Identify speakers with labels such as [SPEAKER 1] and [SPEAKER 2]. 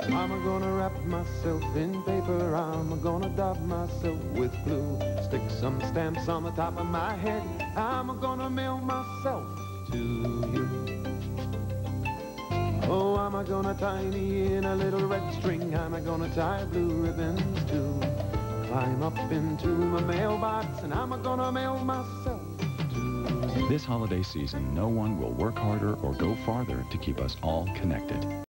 [SPEAKER 1] I'm gonna wrap myself in paper, I'm gonna dab myself with glue, stick some stamps on the top of my head, I'm gonna mail myself to you. Oh, I'm gonna tie me in a little red string, I'm gonna tie blue ribbons too, climb up into my mailbox, and I'm gonna mail myself to you.
[SPEAKER 2] This holiday season, no one will work harder or go farther to keep us all connected.